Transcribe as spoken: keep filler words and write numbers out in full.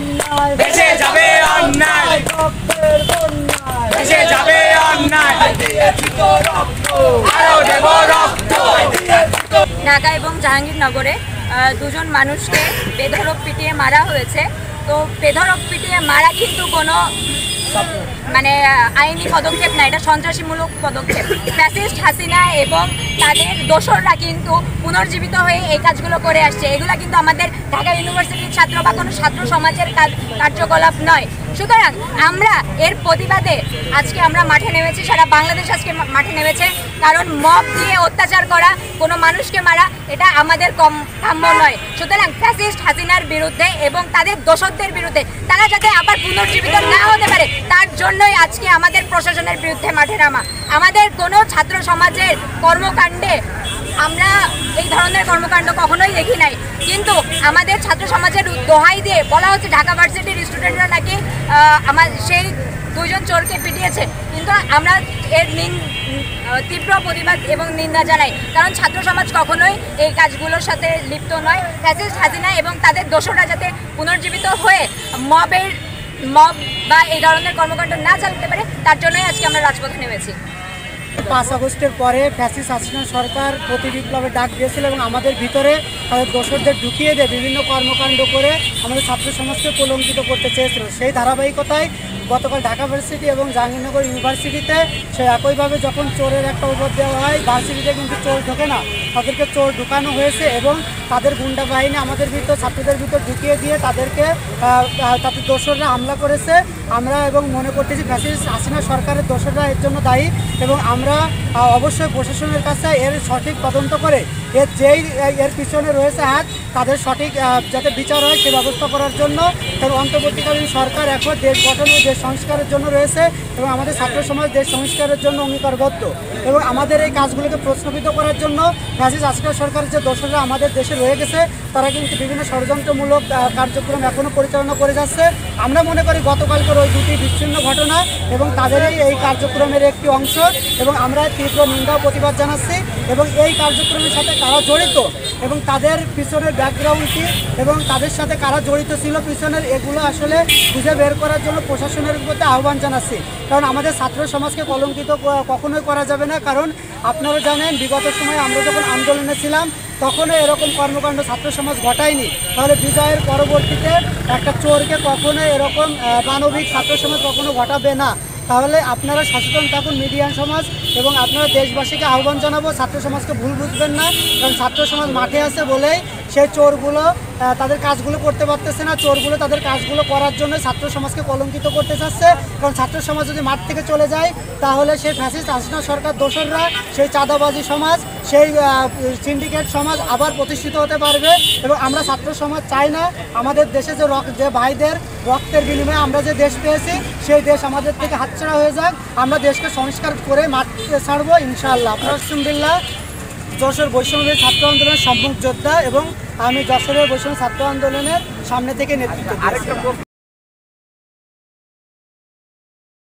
অন্যায় ভেসে যাবে অন্যায় রক্তের বন্যায় ভেসে যাবে অন্যায় দিয়েছি তো রক্ত আরো দেব রক্ত ঢাকা এবং জাহাঙ্গীরনগরে দুজন মানুষকে বেধড়ক পিটিয়ে মারা হয়েছে। তো বেধড়ক পিটিয়ে মারা কিন্তু কোনো মানে আইনি পদক্ষেপ না, এটা সন্ত্রাসীমূলক পদক্ষেপ। ফ্যাসিস্ট হাসিনা এবং তাদের দোসররা কিন্তু পুনর্জীবিত হয়ে এই কাজগুলো করে আসছে। এগুলো কিন্তু আমাদের ঢাকা ইউনিভার্সিটির ছাত্র বা কোনো ছাত্র সমাজের কার্যকলাপ নয়। সুতরাং আমরা এর প্রতিবাদে আজকে আমরা মাঠে নেমেছি, সারা বাংলাদেশ আজকে মাঠে নেমেছে। কারণ মব দিয়ে অত্যাচার করা, কোনো মানুষকে মারা, এটা আমাদের কম কাম্য নয়। সুতরাং ফ্যাসিস্ট হাসিনার বিরুদ্ধে এবং তাদের দোসরদের বিরুদ্ধে তারা যাতে আবার পুনর্জীবিত না হতে পারে, তার জন্যই আজকে আমাদের প্রশাসনের বিরুদ্ধে মাঠে নামা। আমাদের কোনো ছাত্র সমাজের কর্মকাণ্ডে আমরা এই ধরনের কর্মকাণ্ড কখনোই দেখি নাই, কিন্তু আমাদের ছাত্র সমাজের দোহাই দিয়ে বলা হচ্ছে ঢাকা ভার্সিটির স্টুডেন্টরা নাকি আমার সেই দুইজন চোরকে পিটিয়েছে। কিন্তু আমরা এর তীব্র প্রতিবাদ এবং নিন্দা জানাই, কারণ ছাত্র সমাজ কখনোই এই কাজগুলোর সাথে লিপ্ত নয়। ফ্যাসিস্ট হাসিনা এবং তাদের দোসররা যাতে পুনর্জীবিত হয়ে মবের মব বা এই ধরনের কর্মকাণ্ড না চালাতে পারে, তার জন্যই আজকে আমরা রাজপথে নেমেছি। পাঁচ আগস্টের পরে ফ্যাসিস্ট হাসিনা সরকার প্রতি বিপ্লবে ডাক দিয়েছিল এবং আমাদের ভিতরে তাদের দোসরদের ঢুকিয়ে দিয়ে বিভিন্ন কর্মকাণ্ড করে আমাদের ছাত্র সমাজকে কলঙ্কিত করতে চেয়েছিল। সেই ধারাবাহিকতায় গতকাল ঢাকা ভার্সিটি এবং জাহাঙ্গীরনগর ইউনিভার্সিটিতে সে একইভাবে যখন চোরের একটা উপর দেওয়া হয়, ভার্সিটিতে কিন্তু চোর ঢোকে না, তাদেরকে চোর ঢুকানো হয়েছে এবং তাদের গুন্ডা বাহিনী আমাদের ভিতর ছাত্রদের ভিতর ঢুকিয়ে দিয়ে তাদেরকে তাদের দোসররা হামলা করেছে। আমরা এবং মনে করতেছি ফ্যাসিস্ট হাসিনা সরকারের দোসররা এর জন্য দায়ী এবং আমরা অবশ্যই প্রশাসনের কাছে এর সঠিক তদন্ত করে এর যেই এর পিছনে রয়েছে হাত, তাদের সঠিক যাতে বিচার হয় সে ব্যবস্থা করার জন্য। কারণ অন্তর্বর্তীকালীন সরকার এখন দেশ গঠন ও দেশ সংস্কারের জন্য রয়েছে এবং আমাদের ছাত্র সমাজ দেশ সংস্কারের জন্য অঙ্গীকারবদ্ধ এবং আমাদের এই কাজগুলোকে প্রশ্নবিদ্ধ করার জন্য ফ্যাসিস্ট হাসিনা সরকারের যে দোসররা আমাদের দেশে রয়ে গেছে, তারা কিন্তু বিভিন্ন ষড়যন্ত্রমূলক কার্যক্রম এখনও পরিচালনা করে যাচ্ছে। আমরা মনে করি গতকালকের ওই দুটি বিচ্ছিন্ন ঘটনা এবং তাদেরই এই কার্যক্রমের একটি অংশ এবং আমরা তীব্র নিন্দা প্রতিবাদ জানাচ্ছি এবং এই কার্যক্রমের সাথে কারা জড়িত এবং তাদের পিছনের ব্যাকগ্রাউন্ড কী এবং তাদের সাথে কারা জড়িত ছিল পিছনের, এগুলো আসলে খুঁজে বের করার জন্য প্রশাসনের প্রতি আহ্বান জানাচ্ছি। কারণ আমাদের ছাত্র সমাজকে কলঙ্কিত কখনোই করা যাবে না। কারণ আপনারা জানেন বিগত সময়ে আমরা যখন আন্দোলনে ছিলাম তখনও এরকম কর্মকাণ্ড ছাত্র সমাজ ঘটায়নি, তাহলে বিজয়ের পরবর্তীতে একটা চোরকে কখনো এরকম মানবিক ছাত্র সমাজ কখনো ঘটাবে না। তাহলে আপনারা সচেতন থাকুন মিডিয়ান সমাজ এবং আপনারা দেশবাসীকে আহ্বান জানাবো ছাত্র সমাজকে ভুল বুঝবেন না। কারণ ছাত্র সমাজ মাঠে আছে বলেই সেই চোরগুলো তাদের কাজগুলো করতে পারতেছে না, চোরগুলো তাদের কাজগুলো করার জন্য ছাত্র সমাজকে কলঙ্কিত করতে চাচ্ছে। কারণ ছাত্র সমাজ যদি মাঠ থেকে চলে যায় তাহলে সেই ফ্যাসিস্ট হাসিনা সরকার দোসররা সেই চাঁদাবাজি সমাজ, সেই সিন্ডিকেট সমাজ আবার প্রতিষ্ঠিত হতে পারবে এবং আমরা ছাত্র সমাজ চাই না আমাদের দেশে যে যে ভাইদের রক্তের বিনিময়ে আমরা যে দেশ পেয়েছি সেই দেশ আমাদের থেকে হাতছাড়া হয়ে যাক। আমরা দেশকে সংস্কার করে মাঠ ছাড়বো ইনশাআল্লাহ। আলহামদুলিল্লাহ, যশোর বৈষম্যের ছাত্র আন্দোলনের সম্মুখ যোদ্ধা এবং আমি যশোরের বৈষম্য ছাত্র আন্দোলনের সামনে থেকে নেতৃত্ব দিচ্ছি।